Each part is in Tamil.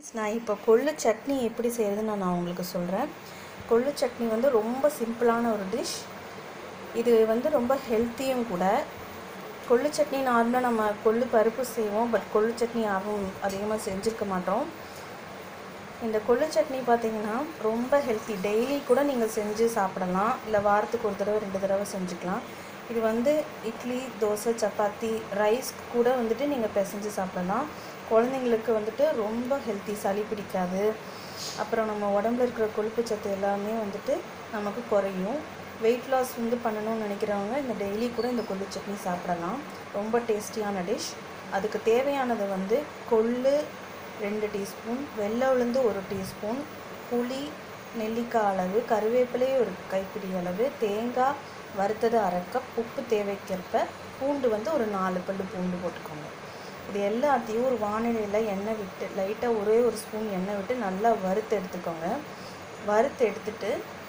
நான் இப்போ கொள்ளு சட்னி எப்படி செய்கிறதுன்னு நான் உங்களுக்கு சொல்கிறேன். கொள்ளு சட்னி வந்து ரொம்ப சிம்பிளான ஒரு டிஷ். இது வந்து ரொம்ப ஹெல்த்தியும் கூட. கொள்ளு சட்னி நார்மலாக நம்ம கொள்ளு பருப்பு செய்வோம், பட் கொள்ளு சட்னி யாரும் அதிகமாக செஞ்சுருக்க மாட்டோம். இந்த கொள்ளு சட்னி பார்த்திங்கன்னா ரொம்ப ஹெல்த்தி. டெய்லி கூட நீங்கள் செஞ்சு சாப்பிடலாம், இல்லை வாரத்துக்கு ஒரு தடவை 2 தடவை செஞ்சுக்கலாம். இது வந்து இட்லி, தோசை, சப்பாத்தி, ரைஸ் கூட வந்துட்டு நீங்கள் பிசைஞ்சு சாப்பிடலாம். குழந்தைங்களுக்கு வந்துட்டு ரொம்ப ஹெல்த்தி, சளி பிடிக்காது. அப்புறம் நம்ம உடம்புல இருக்கிற கொழுப்பு சத்து எல்லாமே வந்துட்டு நமக்கு குறையும். வெயிட் லாஸ் வந்து பண்ணணும்னு நினைக்கிறவங்க இந்த டெய்லி கூட இந்த கொள்ளு சட்னி சாப்பிடலாம். ரொம்ப டேஸ்டியான டிஷ். அதுக்கு தேவையானது வந்து கொள்ளு 2 டீஸ்பூன், வெள்ளை உளுந்து 1 டீஸ்பூன், புளி நெல்லிக்காய் அளவு, கருவேப்பிலை ஒரு கைப்பிடி அளவு, தேங்காய் வறுத்தது 1/2 கப், உப்பு தேவைக்கேற்ப, பூண்டு வந்து ஒரு 4 பல்லு பூண்டு போட்டுக்கோங்க. இது எல்லாத்தையும் ஒரு வானிலையில் எண்ணெய் விட்டு லைட்டாக ஒரே ஒரு ஸ்பூன் எண்ணெய் விட்டு நல்லா வறுத்து எடுத்துக்கோங்க. வறுத்து எடுத்துட்டு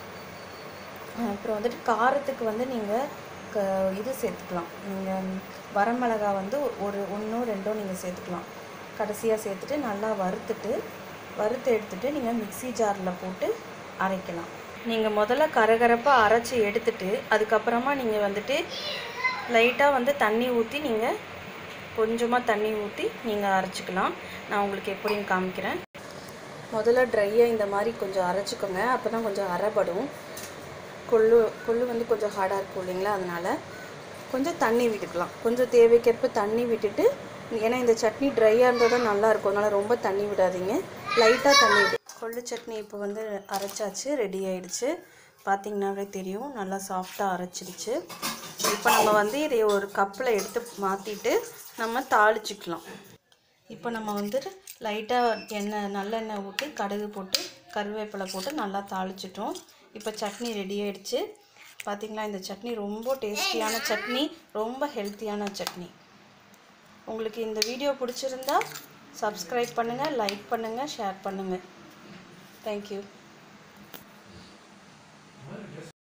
அப்புறம் வந்துட்டு காரத்துக்கு வந்து நீங்கள் இது சேர்த்துக்கலாம். நீங்கள் வரமிளகா வந்து ஒரு 1 2 நீங்கள் சேர்த்துக்கலாம். கடைசியாக சேர்த்துட்டு நல்லா வறுத்து எடுத்துட்டு நீங்கள் மிக்ஸி ஜாரில் போட்டு அரைக்கலாம். நீங்கள் முதல்ல கரகரப்பாக அரைச்சி எடுத்துட்டு அதுக்கப்புறமா நீங்கள் வந்துட்டு லைட்டாக வந்து தண்ணி ஊற்றி நீங்கள் கொஞ்சமாக தண்ணி ஊற்றி நீங்கள் அரைச்சிக்கலாம். நான் உங்களுக்கு எப்படின்னு காமிக்கிறேன். முதல்ல ட்ரையாக இந்த மாதிரி கொஞ்சம் அரைச்சிக்கோங்க. அப்போ தான் கொஞ்சம் அரைப்படும். கொள்ளு வந்து கொஞ்சம் ஹார்டாக இருக்கும் இல்லைங்களா, அதனால் கொஞ்சம் தண்ணி விட்டுக்கலாம். கொஞ்சம் தேவைக்கேற்ப தண்ணி விட்டுட்டு, ஏன்னா இந்த சட்னி ட்ரையாக இருந்தால் தான் நல்லாயிருக்கும், அதனால் ரொம்ப தண்ணி விடாதீங்க, லைட்டாக தண்ணி விடு. கொள்ளு சட்னி இப்போ வந்து அரைச்சாச்சு, ரெடி ஆகிடுச்சு. பார்த்திங்கனாவே தெரியும், நல்லா சாஃப்டாக அரைச்சிடுச்சு. இப்போ நம்ம வந்து இதை ஒரு கப்பில் எடுத்து மாற்றிட்டு நம்ம தாளிச்சிக்கலாம். இப்போ நம்ம வந்துட்டு லைட்டாக நல்லெண்ணெய் ஊற்றி கடுகு போட்டு கருவேப்பிலை போட்டு நல்லா தாளிச்சிட்டோம். இப்போ சட்னி ரெடி ஆகிடுச்சு. பார்த்திங்களா, இந்த சட்னி ரொம்ப டேஸ்டியான சட்னி, ரொம்ப ஹெல்த்தியான சட்னி. உங்களுக்கு இந்த வீடியோ பிடிச்சிருந்தா சப்ஸ்கிரைப் பண்ணுங்கள், லைக் பண்ணுங்கள், ஷேர் பண்ணுங்கள். தேங்க்யூ.